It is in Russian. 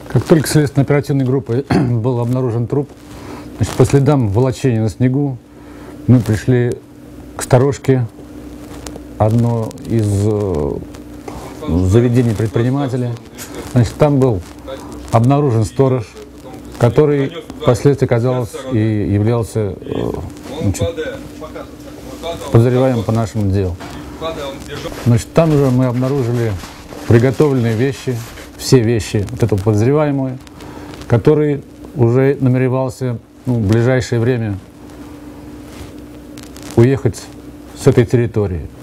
Как только следственно-оперативной группой был обнаружен труп, значит, по следам волочения на снегу мы пришли к сторожке, одно из заведений предпринимателя. Значит, там был обнаружен сторож, который впоследствии, казалось, и являлся подозреваемым по нашему делу. Значит, там же мы обнаружили приготовленные вещи, все вещи вот этого подозреваемого, который уже намеревался в ближайшее время уехать с этой территории.